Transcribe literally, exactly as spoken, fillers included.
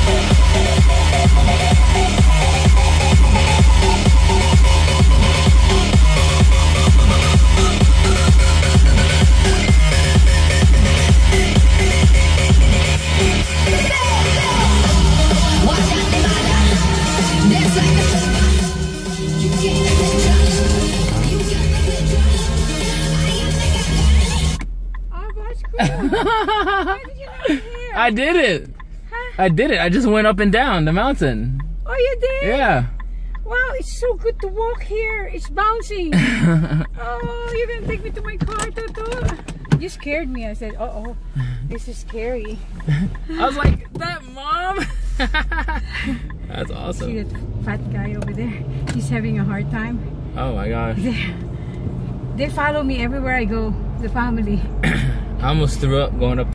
I did it. Huh? I did it. I just went up and down the mountain. Oh, you did? Yeah. Wow, it's so good to walk here. It's bouncing. Oh, you're gonna take me to my car, Toto. You scared me. I said, uh oh, this is scary. I was like, that mom. That's awesome. See that fat guy over there? He's having a hard time. Oh my gosh. They, they follow me everywhere I go. The family. I almost threw up going up